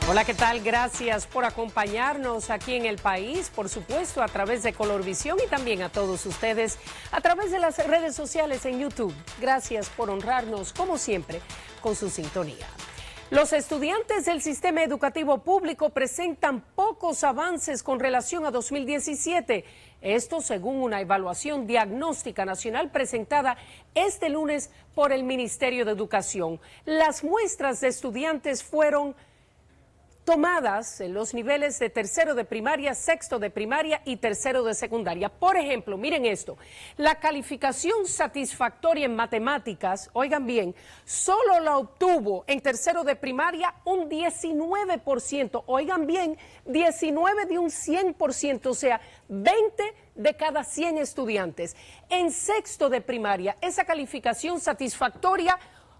Hola, ¿qué tal? Gracias por acompañarnos aquí en El País, por supuesto, a través de Colorvisión y también a todos ustedes a través de las redes sociales en YouTube. Gracias por honrarnos, como siempre, con su sintonía. Los estudiantes del sistema educativo público presentan pocos avances con relación a 2017. Esto según una evaluación diagnóstica nacional presentada este lunes por el Ministerio de Educación. Las muestras de estudiantes fueron tomadas en los niveles de tercero de primaria, sexto de primaria y tercero de secundaria. Por ejemplo, miren esto, la calificación satisfactoria en matemáticas, oigan bien, solo la obtuvo en tercero de primaria un 19%, oigan bien, 19 de un 100%, o sea, 20 de cada 100 estudiantes. En sexto de primaria, esa calificación satisfactoria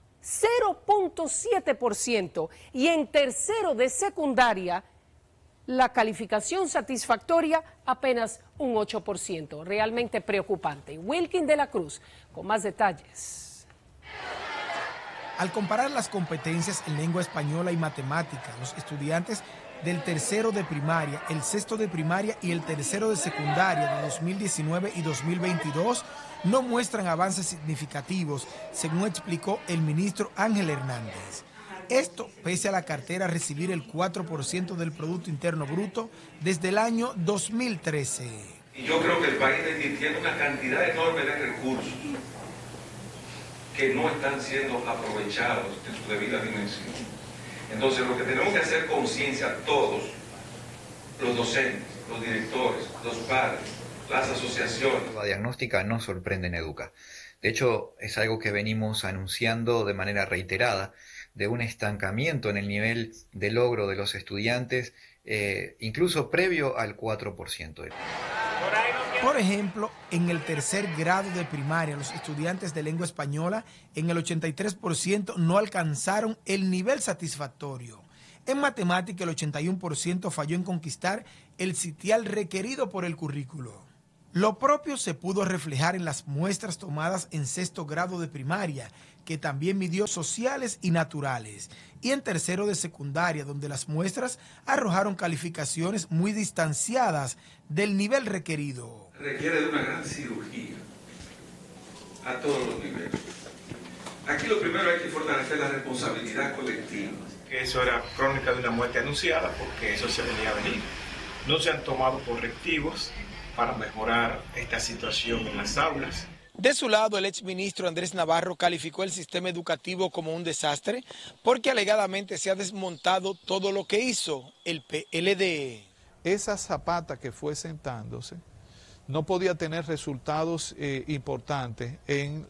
0.7% y en tercero de secundaria la calificación satisfactoria apenas un 8%. Realmente preocupante. Wilkin de la Cruz con más detalles. Al comparar las competencias en lengua española y matemática, los estudiantes del tercero de primaria, el sexto de primaria y el tercero de secundaria de 2019 y 2022 no muestran avances significativos, según explicó el ministro Ángel Hernández. Esto pese a la cartera recibir el 4% del Producto Interno Bruto desde el año 2013. Y yo creo que el país está invirtiendo una cantidad enorme de recursos que no están siendo aprovechados en su debida dimensión. Entonces, lo que tenemos que hacer conciencia todos, los docentes, los directores, los padres, las asociaciones. La diagnóstica no sorprende en Educa. De hecho, es algo que venimos anunciando de manera reiterada, de un estancamiento en el nivel de logro de los estudiantes, incluso previo al 4%. Por ejemplo, en el tercer grado de primaria, los estudiantes de lengua española en el 83% no alcanzaron el nivel satisfactorio. En matemática, el 81% falló en conquistar el sitial requerido por el currículo. Lo propio se pudo reflejar en las muestras tomadas en sexto grado de primaria, que también midió sociales y naturales, y en tercero de secundaria, donde las muestras arrojaron calificaciones muy distanciadas del nivel requerido. Requiere de una gran cirugía a todos los niveles. Aquí lo primero hay que fortalecer la responsabilidad colectiva. Eso era crónica de una muerte anunciada porque eso se venía a venir. No se han tomado correctivos para mejorar esta situación en las aulas. De su lado, el exministro Andrés Navarro calificó el sistema educativo como un desastre porque alegadamente se ha desmontado todo lo que hizo el PLD. Esa zapata que fue sentándose no podía tener resultados importantes en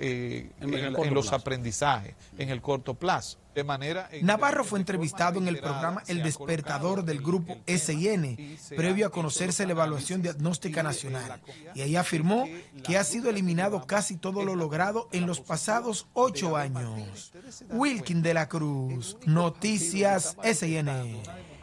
los aprendizajes en el corto plazo. De manera Navarro fue entrevistado en el programa El Despertador del grupo SIN, previo a conocerse la evaluación diagnóstica nacional, y ahí afirmó que ha sido eliminado casi todo lo logrado en los pasados 8 años. Wilkin de la Cruz, Noticias SIN.